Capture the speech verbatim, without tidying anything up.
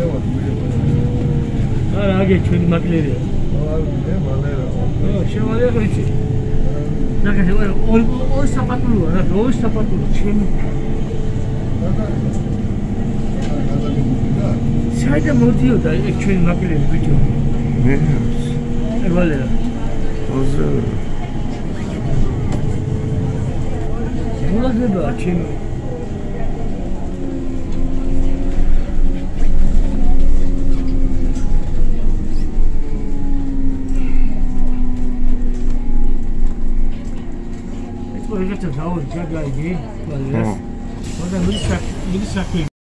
არა აგეჩვენი მაკლერია. აა შევალია ხიჩი. ნახე ორი ორი საპატულოა რა, ორი საპატულო ჩემი. საერთოდ მოდიოდა ეგ ჩვენი მაკლერი ბიჭო. მე ევალერა. ოზა. მოლადება ჩემი. Poi che c'è da oggi, già dai, guarda, guarda, mi sa, mi sa qui.